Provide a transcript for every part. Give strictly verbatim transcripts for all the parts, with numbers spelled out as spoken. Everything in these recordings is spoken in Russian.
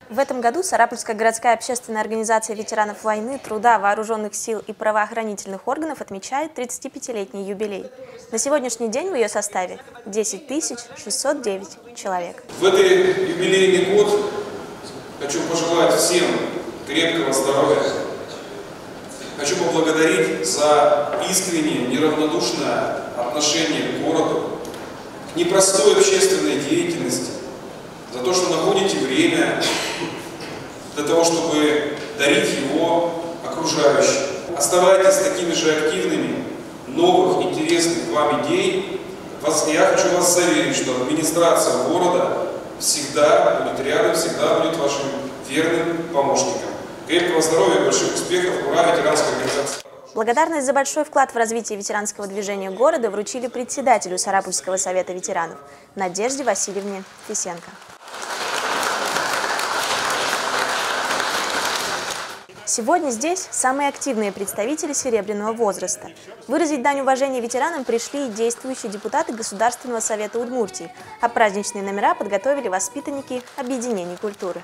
В этом году Сарапульская городская общественная организация ветеранов войны, труда, вооруженных сил и правоохранительных органов отмечает тридцатипятилетний юбилей. На сегодняшний день в ее составе десять тысяч шестьсот девять человек. В этот юбилейный год хочу пожелать всем крепкого здоровья. Хочу поблагодарить за искреннее, неравнодушное отношение к городу, к непростой общественной деятельности, за то, что находите время для того, чтобы дарить его окружающим. Оставайтесь такими же активными, новых, интересных вам идей. Я хочу вас заверить, что администрация города всегда будет рядом, всегда будет вашим верным помощником. Крепкого здоровья, больших успехов, ура, ветеранской организации! Благодарность за большой вклад в развитие ветеранского движения города вручили председателю Сарапульского совета ветеранов Надежде Васильевне Фисенко. Сегодня здесь самые активные представители серебряного возраста. Выразить дань уважения ветеранам пришли и действующие депутаты Государственного совета Удмуртии, а праздничные номера подготовили воспитанники объединений культуры.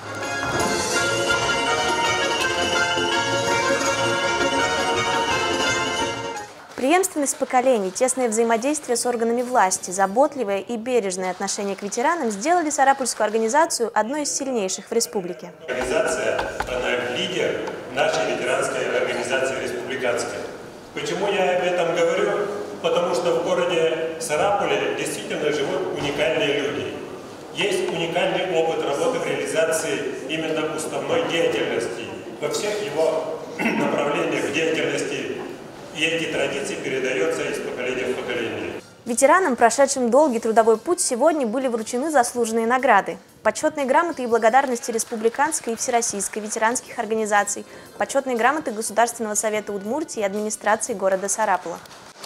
Преемственность поколений, тесное взаимодействие с органами власти, заботливое и бережное отношение к ветеранам сделали Сарапульскую организацию одной из сильнейших в республике. Организация, она лидер нашей ветеранской организации республиканской. Почему я об этом говорю? Потому что в городе Сарапуле действительно живут уникальные люди. Есть уникальный опыт работы в реализации именно уставной деятельности во всех его направлениях деятельности. И эти традиции передаются из поколения в поколение. Ветеранам, прошедшим долгий трудовой путь, сегодня были вручены заслуженные награды. Почетные грамоты и благодарности республиканской и всероссийской ветеранских организаций, почетные грамоты Государственного совета Удмуртии и администрации города Сарапула.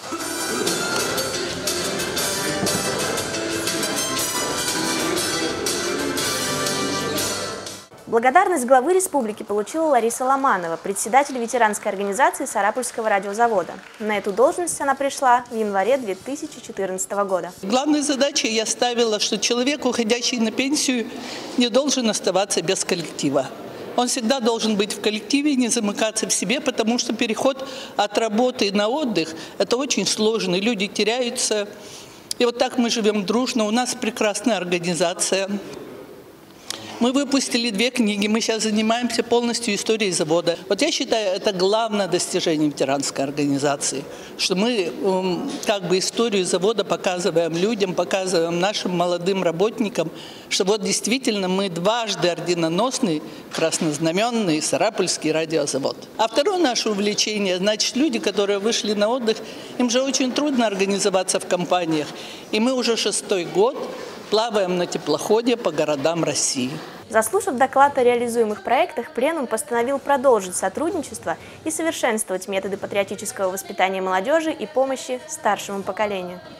Благодарность главы республики получила Лариса Ломанова, председатель ветеранской организации Сарапульского радиозавода. На эту должность она пришла в январе две тысячи четырнадцатого года. Главной задачей я ставила, что человек, уходящий на пенсию, не должен оставаться без коллектива. Он всегда должен быть в коллективе, не замыкаться в себе, потому что переход от работы на отдых – это очень сложно, люди теряются. И вот так мы живем дружно, у нас прекрасная организация. Мы выпустили две книги, мы сейчас занимаемся полностью историей завода. Вот я считаю, это главное достижение ветеранской организации, что мы как бы историю завода показываем людям, показываем нашим молодым работникам, что вот действительно мы дважды орденоносный, краснознаменный Сарапульский радиозавод. А второе наше увлечение, значит, люди, которые вышли на отдых, им же очень трудно организоваться в компаниях. И мы уже шестой год плаваем на теплоходе по городам России. Заслушав доклад о реализуемых проектах, Пленум постановил продолжить сотрудничество и совершенствовать методы патриотического воспитания молодежи и помощи старшему поколению.